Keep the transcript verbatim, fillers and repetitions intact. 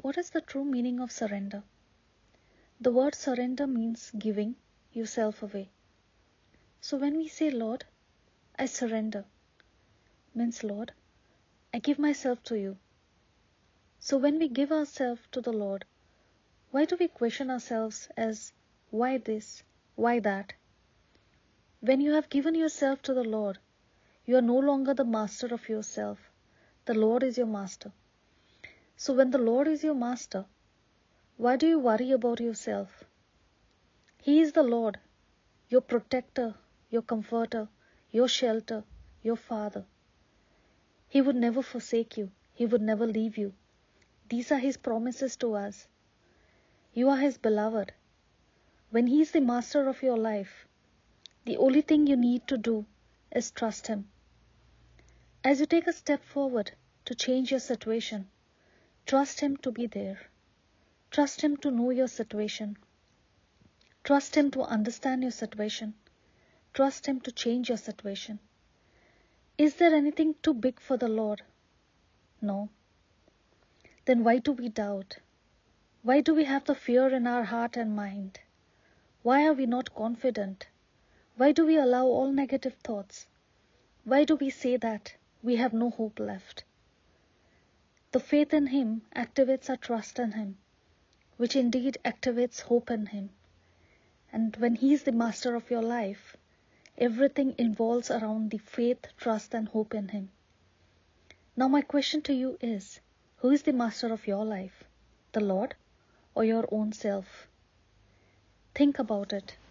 What is the true meaning of surrender? The word surrender means giving yourself away. So when we say, Lord, I surrender, means, Lord, I give myself to you. So when we give ourselves to the Lord, why do we question ourselves as, why this, why that? When you have given yourself to the Lord, you are no longer the master of yourself. The Lord is your master. So when the Lord is your master, why do you worry about yourself? He is the Lord, your protector, your comforter, your shelter, your Father. He would never forsake you. He would never leave you. These are His promises to us. You are His beloved. When He is the master of your life, the only thing you need to do is trust Him. As you take a step forward to change your situation, trust Him to be there. Trust Him to know your situation. Trust Him to understand your situation. Trust Him to change your situation. Is there anything too big for the Lord? No. Then why do we doubt? Why do we have the fear in our heart and mind? Why are we not confident? Why do we allow all negative thoughts? Why do we say that we have no hope left? The faith in Him activates our trust in Him, which indeed activates hope in Him. And when He is the master of your life, everything involves around the faith, trust, and hope in Him. Now my question to you is, who is the master of your life? The Lord or your own self? Think about it.